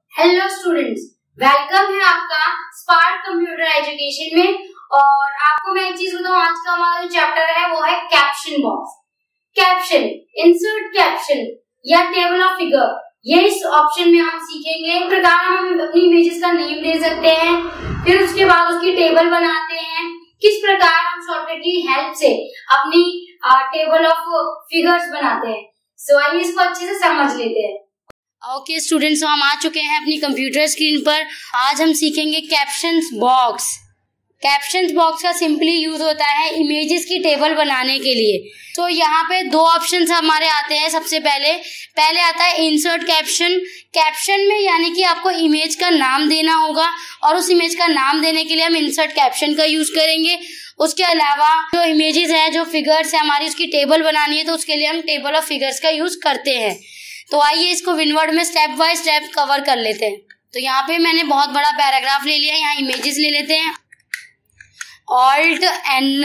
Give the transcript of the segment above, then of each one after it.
Hello students, welcome है आपका spark computer education में। और आपको मैं एक चीज बताऊं, आज का हमारा जो चैप्टर है वो है caption box. Caption, insert caption या टेबल ऑफ फिगर, ये इस ऑप्शन में हम सीखेंगे। इस प्रकार हम अपनी इमेजेस का नेम दे सकते हैं, फिर उसके बाद उसकी टेबल बनाते हैं। किस प्रकार हम शॉर्टकट की हेल्प से अपनी टेबल ऑफ फिगर्स बनाते हैं। सो आइए इसको अच्छे से समझ लेते हैं। ओके स्टूडेंट्स, हम आ चुके हैं अपनी कंप्यूटर स्क्रीन पर। आज हम सीखेंगे कैप्शंस बॉक्स। कैप्शंस बॉक्स का सिंपली यूज होता है इमेजेस की टेबल बनाने के लिए। तो यहाँ पे दो ऑप्शंस हमारे आते हैं। सबसे पहले आता है इंसर्ट कैप्शन। कैप्शन में यानी कि आपको इमेज का नाम देना होगा और उस इमेज का नाम देने के लिए हम इंसर्ट कैप्शन का यूज करेंगे। उसके अलावा जो इमेजेस है, जो फिगर्स है हमारी, उसकी टेबल बनानी है तो उसके लिए हम टेबल ऑफ फिगर्स का यूज करते हैं। तो आइए इसको विनवर्ड में स्टेप बाय स्टेप कवर कर लेते हैं। तो यहाँ पे मैंने बहुत बड़ा पैराग्राफ ले लिया। यहाँ इमेजेस ले लेते हैं, Alt N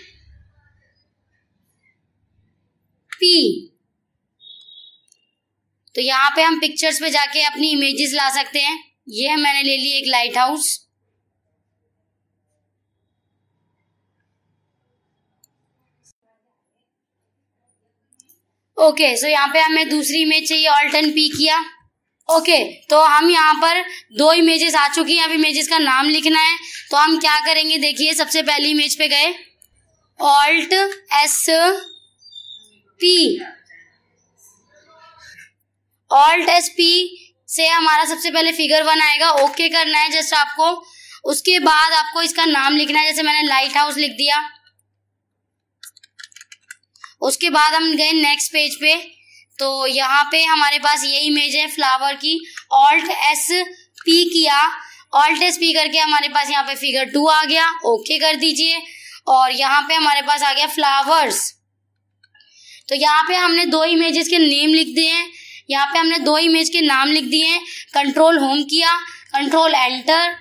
P। तो यहाँ पे हम पिक्चर्स पे जाके अपनी इमेजेस ला सकते हैं। ये मैंने ले ली एक लाइट हाउस। ओके, सो यहाँ पे हमें दूसरी इमेज चाहिए, Alt N P किया। ओके, तो हम यहाँ पर दो इमेजेस आ चुकी हैं। अब इमेजेस का नाम लिखना है तो हम क्या करेंगे, देखिए सबसे पहली इमेज पे गए, Alt S P। Alt S P से हमारा सबसे पहले फिगर बनाएगा। ओके करना है जस्ट आपको। उसके बाद आपको इसका नाम लिखना है, जैसे मैंने लाइट हाउस लिख दिया। उसके बाद हम गए नेक्स्ट पेज पे, तो यहाँ पे हमारे पास ये इमेज है फ्लावर की। Alt S P किया, Alt S P करके हमारे पास यहाँ पे फिगर 2 आ गया। ओके कर दीजिए। और यहाँ पे हमारे पास आ गया फ्लावर्स। तो यहाँ पे हमने दो इमेजेस के नेम लिख दिए हैं। यहाँ पे हमने दो इमेज के नाम लिख दिए हैं। कंट्रोल होम किया, कंट्रोल एंटर,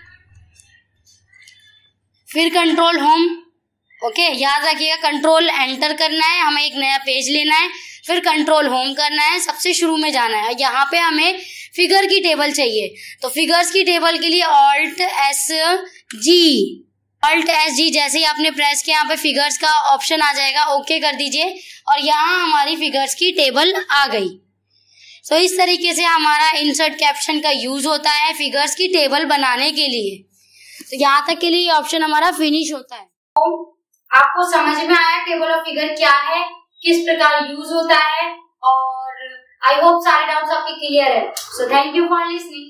फिर कंट्रोल होम। ओके, याद रखिएगा कंट्रोल एंटर करना है, हमें एक नया पेज लेना है, फिर कंट्रोल होम करना है, सबसे शुरू में जाना है। यहाँ पे हमें फिगर की टेबल चाहिए, तो फिगर्स की टेबल के लिए Alt S G। Alt S G जैसे ही आपने प्रेस किया, यहाँ पे फिगर्स का ऑप्शन आ जाएगा। ओके कर दीजिए और यहाँ हमारी फिगर्स की टेबल आ गई। तो इस तरीके से हमारा इंसर्ट कैप्शन का यूज होता है फिगर्स की टेबल बनाने के लिए। तो यहाँ तक के लिए ऑप्शन हमारा फिनिश होता है। आपको समझ में आया टेबल ऑफ फिगर क्या है, किस प्रकार यूज होता है, और आई होप सारे डाउट्स आपके क्लियर है। So thank you for listening.